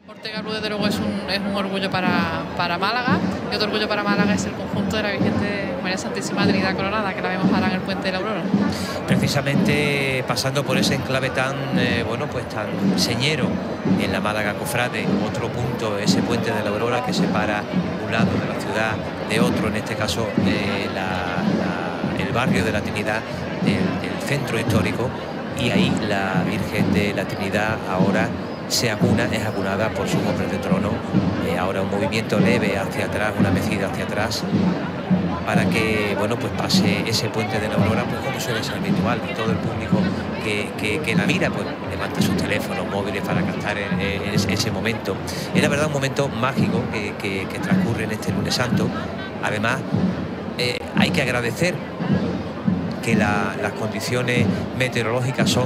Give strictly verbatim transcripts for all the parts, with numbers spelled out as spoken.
Ortega Bru, desde luego, es un, es un orgullo para, para Málaga, y otro orgullo para Málaga es el conjunto de la Virgen de María Santísima Trinidad Coronada, que la vemos ahora en el Puente de la Aurora. Precisamente pasando por ese enclave tan, eh, bueno, pues tan señero en la Málaga Cofrade, otro punto, ese Puente de la Aurora que separa un lado de la ciudad de otro, en este caso eh, la, la, el barrio de la Trinidad, el, el centro histórico, y ahí la Virgen de la Trinidad ahora se acuna, es acunada por sus hombres de trono. Eh, ahora un movimiento leve hacia atrás, una mecida hacia atrás, para que, bueno, pues pase ese Puente de la Aurora, pues como suele ser habitual, y todo el público que, que, que la mira, pues levanta sus teléfonos móviles para captar en, en ese, ese momento. Es la verdad un momento mágico que, que, que transcurre en este Lunes Santo. Además, eh, hay que agradecer que la, las condiciones meteorológicas son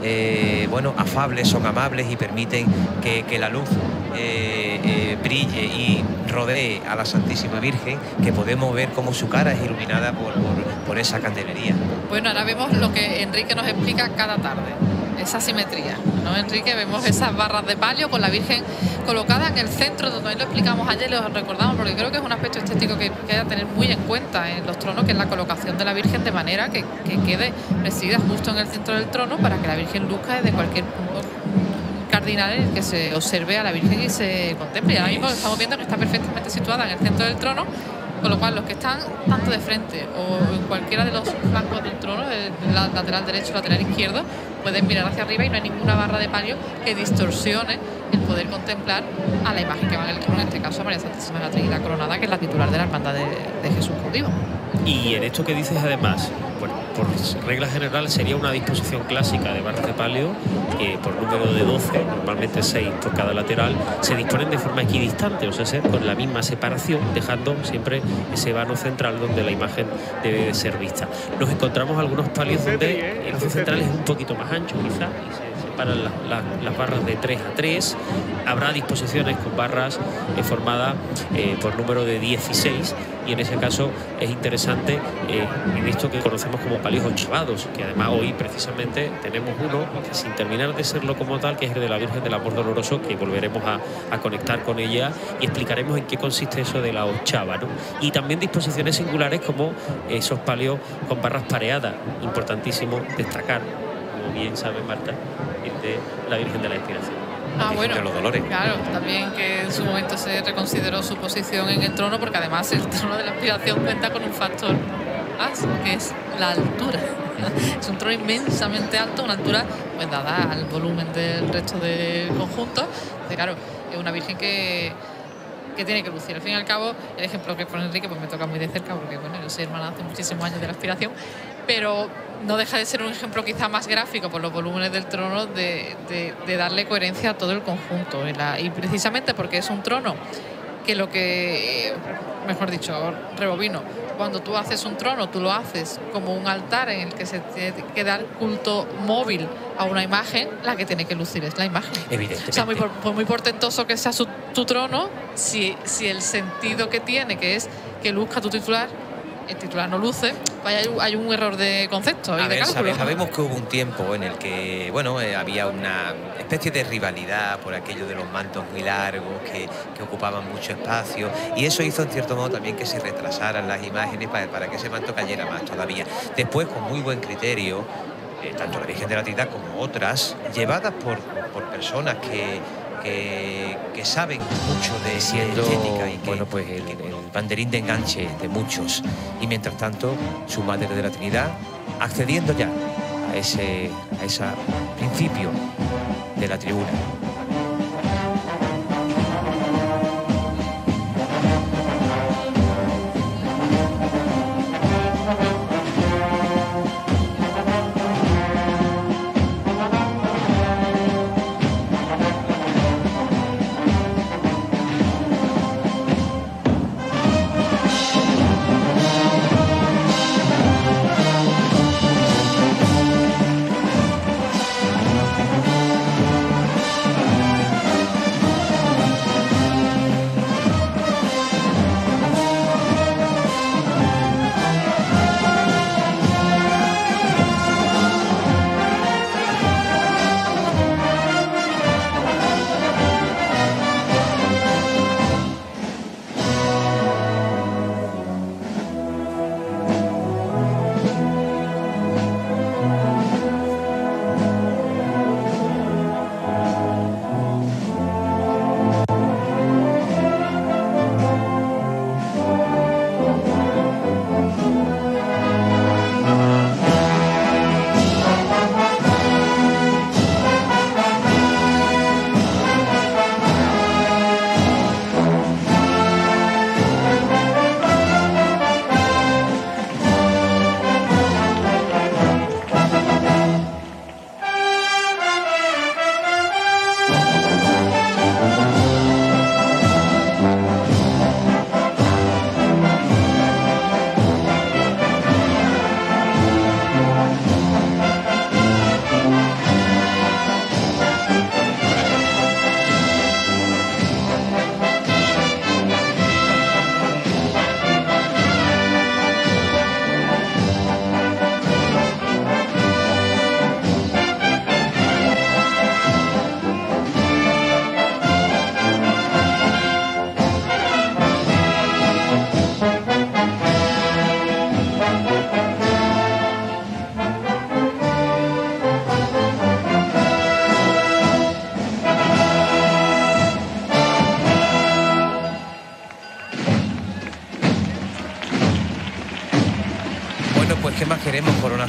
eh, bueno, afables, son amables y permiten que, que la luz eh, eh, brille y rodee a la Santísima Virgen, que podemos ver cómo su cara es iluminada por, por, por esa candelería. Bueno, ahora vemos lo que Enrique nos explica cada tarde, esa simetría, ¿no, Enrique? Vemos esas barras de palio con la Virgen colocada en el centro, donde lo explicamos ayer, lo recordamos, porque creo que es un aspecto estético que, que hay que tener muy en cuenta en los tronos, que es la colocación de la Virgen de manera que, que quede presidida justo en el centro del trono, para que la Virgen luzca desde cualquier punto cardinal en el que se observe a la Virgen y se contemple. Y ahora mismo estamos viendo que está perfectamente situada en el centro del trono, con lo cual los que están tanto de frente o en cualquiera de los flancos del trono, el lateral derecho, lateral izquierdo, pueden mirar hacia arriba y no hay ninguna barra de palio que distorsione el poder contemplar a la imagen que va en el trono, en este caso a María Santísima de la Trinidad Coronada, que es la titular de la Hermandad de, de Jesús Cautivo. Y en esto que dices, además, bueno, por regla general sería una disposición clásica de barras de palio, que por número de doce, normalmente seis por cada lateral, se disponen de forma equidistante, o sea, ser con la misma separación, dejando siempre ese vano central donde la imagen debe de ser vista. Nos encontramos algunos palios donde el eje central es un poquito más ancho, quizá, y se separan la, la, las barras de tres a tres. Habrá disposiciones con barras eh, formadas eh, por número de dieciséis, y en ese caso es interesante eh, en esto que conocemos como palios ochavados, que además hoy precisamente tenemos uno que, sin terminar de serlo como tal, que es el de la Virgen del Amor Doloroso, que volveremos a, a conectar con ella y explicaremos en qué consiste eso de la ochava, ¿no? Y también disposiciones singulares como esos palios con barras pareadas, importantísimo destacar, como bien sabe Marta, el de la Virgen de la Inspiración. Ah, bueno, de los dolores. Claro, también que en su momento se reconsideró su posición en el trono, porque además el trono de la Inspiración cuenta con un factor más, que es la altura. Es un trono inmensamente alto, una altura pues dada al volumen del resto del conjunto. Entonces, claro, es una Virgen que, que tiene que lucir. Al fin y al cabo, el ejemplo que pone Enrique pues me toca muy de cerca, porque bueno, yo soy hermana hace muchísimos años de la Inspiración, pero no deja de ser un ejemplo quizá más gráfico por los volúmenes del trono de, de, de darle coherencia a todo el conjunto. Y, la, y precisamente porque es un trono que lo que, mejor dicho, rebobino, cuando tú haces un trono, tú lo haces como un altar en el que se tiene que dar culto móvil a una imagen, la que tiene que lucir es la imagen. Evidentemente. O sea, muy, por, por muy portentoso que sea su, tu trono, si, si el sentido que tiene, que es que luzca tu titular, el titular no luce, pues hay, hay un error de concepto y a de ver, cálculo. sabe, sabemos que hubo un tiempo en el que, bueno, eh, había una especie de rivalidad por aquello de los mantos muy largos que, que ocupaban mucho espacio, y eso hizo en cierto modo también que se retrasaran las imágenes para, para que ese manto cayera más todavía. Después, con muy buen criterio, eh, tanto la Virgen de la Trinidad como otras, llevadas por, por personas que Que, que saben mucho de siendo, estética y que, bueno, pues el, el banderín de enganche de muchos, y mientras tanto su Madre de la Trinidad accediendo ya a ese, a ese principio de la tribuna.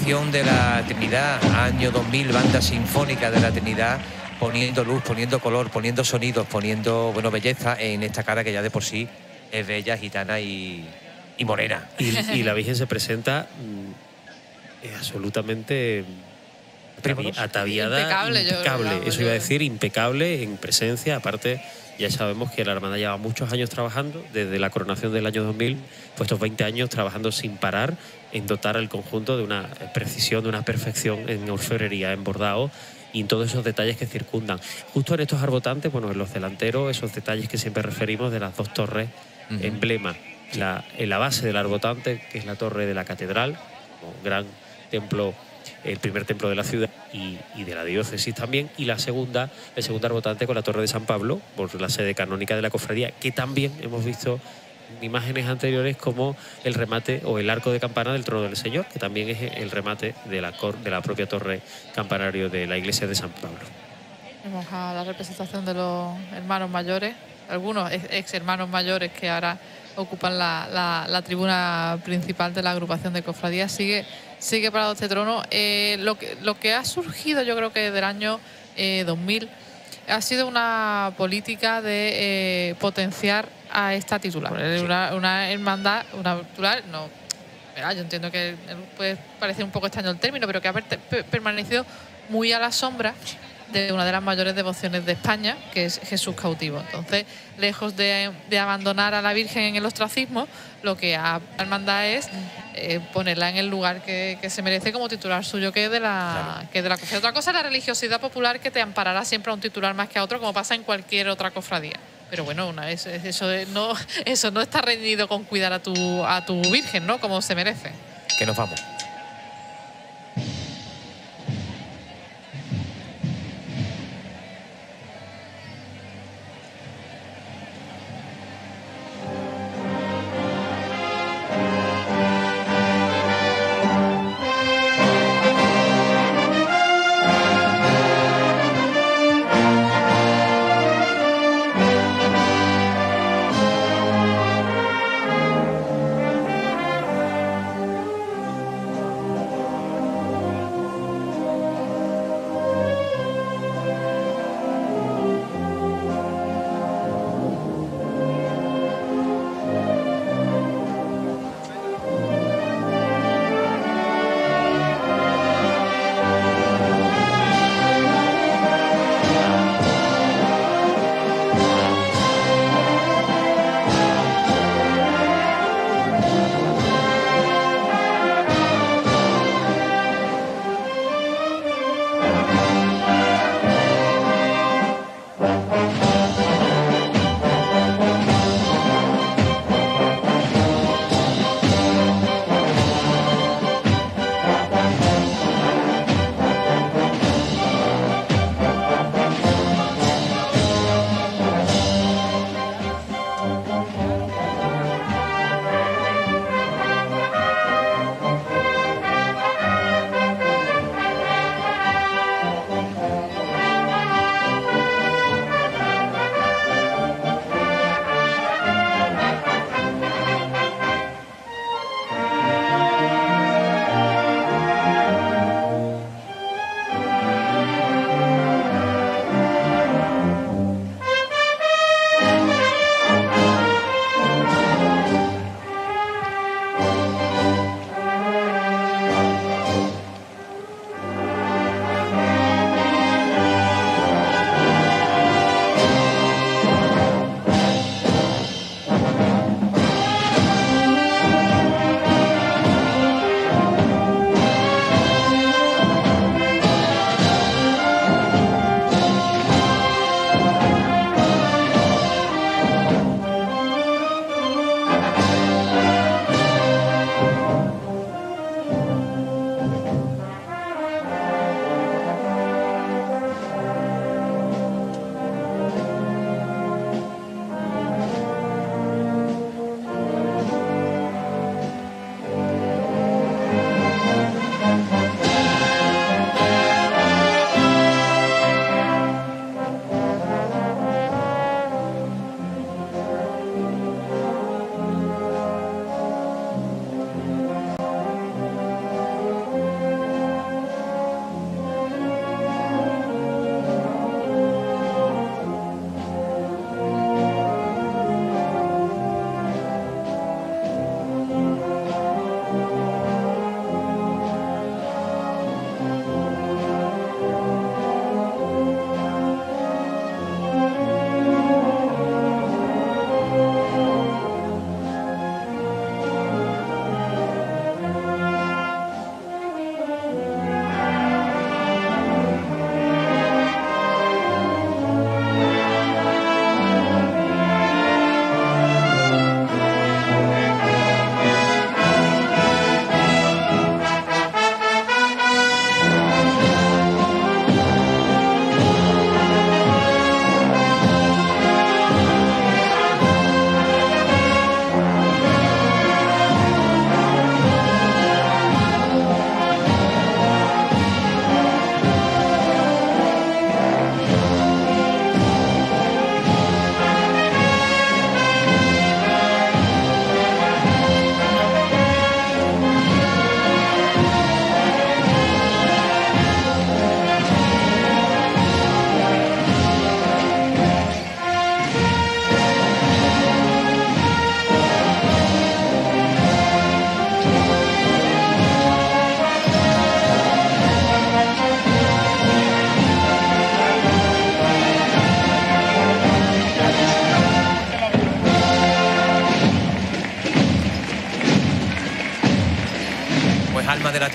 advocación de la Trinidad, año dos mil, banda sinfónica de la Trinidad, poniendo luz, poniendo color, poniendo sonidos, poniendo, bueno, belleza en esta cara que ya de por sí es bella, gitana y, y morena. Y, y la Virgen se presenta mm, absolutamente atavi- ataviada, impecable, impecable. Yo, Eso iba a decir, impecable en presencia. Aparte, ya sabemos que la hermandad lleva muchos años trabajando, desde la coronación del año dos mil, pues estos veinte años trabajando sin parar en dotar al conjunto de una precisión, de una perfección en orfebrería, en bordado y en todos esos detalles que circundan. Justo en estos arbotantes, bueno, en los delanteros, esos detalles que siempre referimos de las dos torres, uh-huh. emblema. La, en la base del arbotante, que es la torre de la catedral, como gran templo, el primer templo de la ciudad y, y de la diócesis también, y la segunda, el segundo arbotante con la torre de San Pablo, por la sede canónica de la cofradía, que también hemos visto en imágenes anteriores como el remate o el arco de campana del trono del Señor, que también es el remate de la, cor, de la propia torre campanario de la iglesia de San Pablo. Vamos a la representación de los hermanos mayores, algunos ex hermanos mayores que ahora ocupan la, la, la tribuna principal de la agrupación de cofradías. Sigue, sigue parado este trono. Eh, lo, que, lo que ha surgido, yo creo que del año eh, dos mil, ha sido una política de eh, potenciar a esta titular. Sí. Una, una hermandad, una titular, no, yo entiendo que puede parecer un poco extraño el término, pero que ha per, permanecido muy a la sombra de una de las mayores devociones de España, que es Jesús cautivo. Entonces, lejos de, de abandonar a la Virgen en el ostracismo, lo que ha la hermandad es eh, ponerla en el lugar que, que se merece como titular suyo, que es de la claro. que es de la cofradía. Otra cosa es la religiosidad popular, que te amparará siempre a un titular más que a otro, como pasa en cualquier otra cofradía. Pero bueno, una vez eso no eso no está reñido con cuidar a tu a tu Virgen, ¿no? Como se merece. Que nos vamos.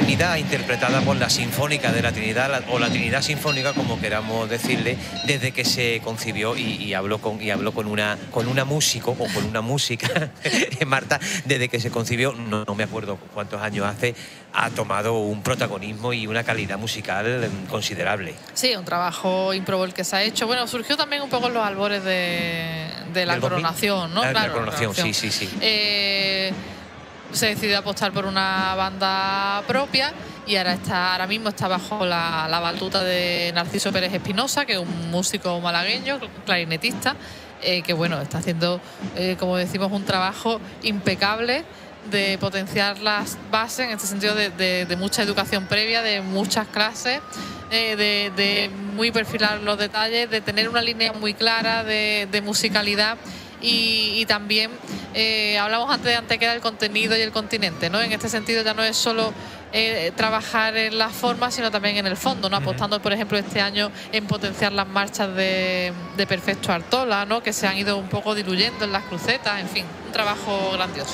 Trinidad, interpretada por la Sinfónica de la Trinidad, la, o la Trinidad Sinfónica, como queramos decirle, desde que se concibió, y, y habló con y habló con una con una músico o con una música, Marta, desde que se concibió, no, no me acuerdo cuántos años hace, ha tomado un protagonismo y una calidad musical considerable. Sí, un trabajo ímprobo el que se ha hecho. Bueno, surgió también un poco en los albores de, de la coronación, ¿no? Ah, claro, la coronación, sí, sí, sí. Eh, se decidió apostar por una banda propia y ahora está ahora mismo está bajo la, la batuta de Narciso Pérez Espinosa, que es un músico malagueño, clarinetista, eh, que bueno, está haciendo, eh, como decimos, un trabajo impecable de potenciar las bases, en este sentido de, de, de mucha educación previa, de muchas clases, eh, de, de muy perfilar los detalles, de tener una línea muy clara de, de musicalidad. Y, y también eh, hablamos antes de Antequera del contenido y el continente, ¿no? En este sentido ya no es solo eh, trabajar en las formas, sino también en el fondo, ¿no? Apostando, por ejemplo, este año en potenciar las marchas de, de Perfecto Artola, ¿no? Que se han ido un poco diluyendo en las crucetas, en fin, un trabajo grandioso.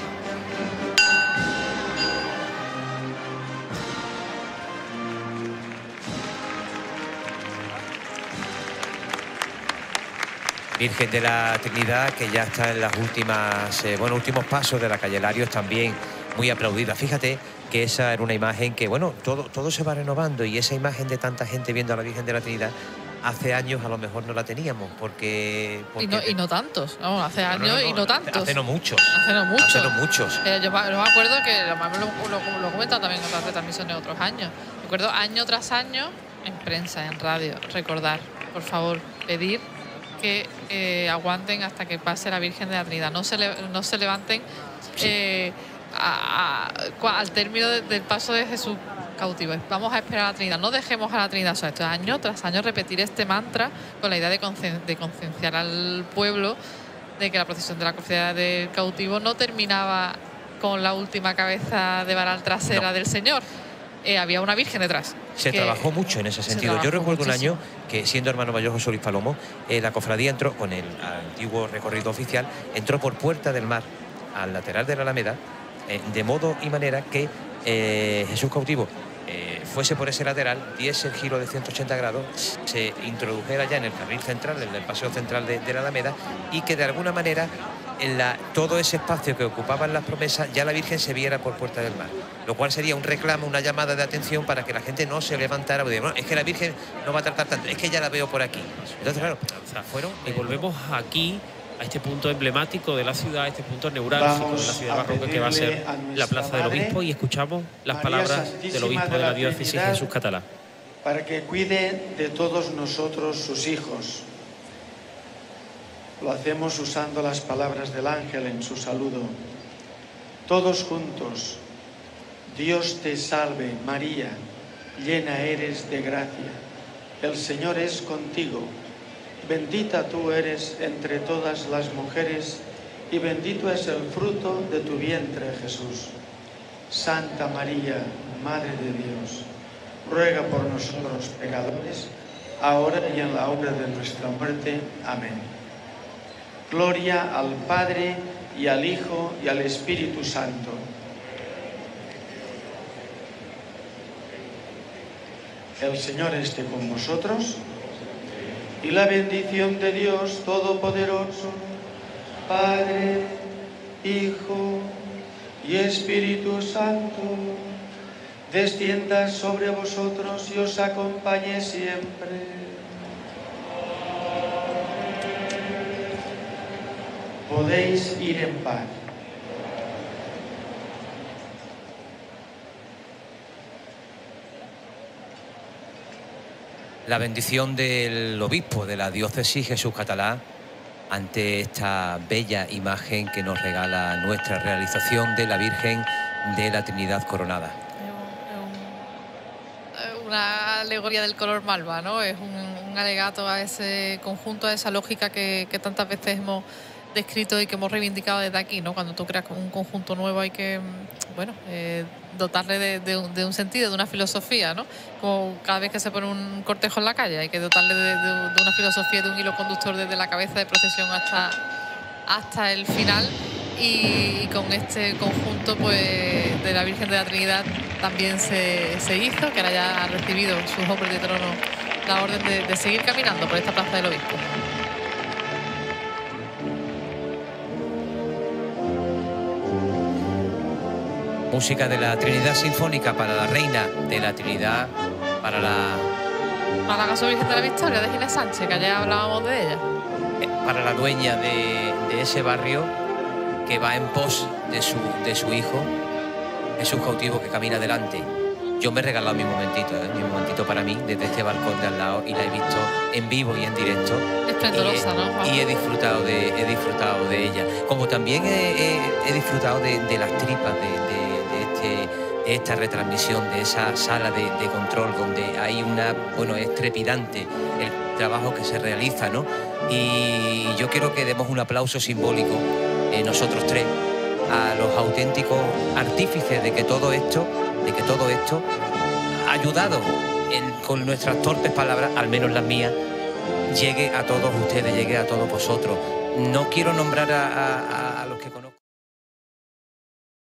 Virgen de la Trinidad, que ya está en las últimas, eh, bueno, últimos pasos de la calle Larios, también muy aplaudida. Fíjate que esa era una imagen que, bueno, todo, todo se va renovando, y esa imagen de tanta gente viendo a la Virgen de la Trinidad, hace años a lo mejor no la teníamos, porque... porque y, no, y no tantos, vamos, hace años no, no, no, y no tantos. Hace no muchos. Hace no muchos. Hace no muchos. Eh, yo, yo me acuerdo que, lo, lo, lo he comentado también en otras retransmisiones de otros años, recuerdo año tras año, en prensa, en radio, recordar, por favor, pedir que eh, aguanten hasta que pase la Virgen de la Trinidad, no se, le, no se levanten eh, a, a, al término de, del paso de Jesús cautivo. Vamos a esperar a la Trinidad, no dejemos a la Trinidad. O sea, esto es año tras año repetir este mantra con la idea de, concien, de concienciar al pueblo de que la procesión de la cofradía del cautivo no terminaba con la última cabeza de varal trasera no. del Señor. Eh, había una Virgen detrás. Se trabajó mucho en ese sentido. Yo recuerdo muchísimo. un año que, siendo hermano mayor José Luis Palomo, eh, la cofradía entró con el antiguo recorrido oficial, entró por Puerta del Mar, al lateral de la Alameda, eh, de modo y manera que eh, Jesús cautivo eh, fuese por ese lateral, diese el giro de ciento ochenta grados, se introdujera ya en el carril central, en el paseo central de, de la Alameda, y que de alguna manera en la, todo ese espacio que ocupaban las promesas, ya la Virgen se viera por Puerta del Mar, lo cual sería un reclamo, una llamada de atención para que la gente no se levantara. Bueno, es que la Virgen no va a tratar tanto, es que ya la veo por aquí. Entonces, claro, o sea, fueron... Y volvemos aquí a este punto emblemático de la ciudad, este punto neurálgico de la ciudad barroca, que va a ser la Plaza del Obispo, y escuchamos las palabras del Obispo de la Diócesis, Jesús Catalá. Para que cuide de todos nosotros, sus hijos. Lo hacemos usando las palabras del ángel en su saludo. Todos juntos. Dios te salve, María, llena eres de gracia. El Señor es contigo. Bendita tú eres entre todas las mujeres, y bendito es el fruto de tu vientre, Jesús. Santa María, Madre de Dios, ruega por nosotros pecadores, ahora y en la hora de nuestra muerte. Amén. Gloria al Padre, y al Hijo, y al Espíritu Santo. El Señor esté con vosotros, y la bendición de Dios Todopoderoso, Padre, Hijo y Espíritu Santo, descienda sobre vosotros y os acompañe siempre. Podéis ir en paz. La bendición del obispo de la diócesis, Jesús Catalá, ante esta bella imagen que nos regala nuestra realización de la Virgen de la Trinidad Coronada. Es una alegoría del color malva, ¿no? Es un, un alegato a ese conjunto, a esa lógica que, que tantas veces hemos descrito y que hemos reivindicado desde aquí, ¿no? Cuando tú creas un conjunto nuevo hay que, bueno, eh, dotarle de, de, un, de un sentido, de una filosofía, ¿no? Como cada vez que se pone un cortejo en la calle, hay que dotarle de, de, de una filosofía, de un hilo conductor desde la cabeza de procesión hasta, hasta el final. y, y con este conjunto pues de la Virgen de la Trinidad también se, se hizo, que ahora ya ha recibido sus hombres de trono la orden de, de seguir caminando por esta plaza del Obispo. Música de la Trinidad Sinfónica para la Reina de la Trinidad, para la... Málaga su Virgen de la Victoria, de Ginés Sánchez, que ayer hablábamos de ella. Para la dueña de, de ese barrio, que va en pos de su, de su hijo, Jesús cautivo, que camina adelante. Yo me he regalado mi momentito, ¿eh? mi momentito para mí, desde este balcón de al lado, y la he visto en vivo y en directo. Esplendorosa, ¿no? Y he disfrutado de, he disfrutado de ella. Como también he, he, he disfrutado de, de las tripas, de, de, de, este, de esta retransmisión, de esa sala de, de control, donde hay una, bueno, es trepidante el trabajo que se realiza, ¿no? Y yo quiero que demos un aplauso simbólico, eh, nosotros tres, a los auténticos artífices de que todo esto, de que todo esto ha ayudado en, con nuestras torpes palabras, al menos las mías, llegue a todos ustedes, llegue a todos vosotros. No quiero nombrar a, a,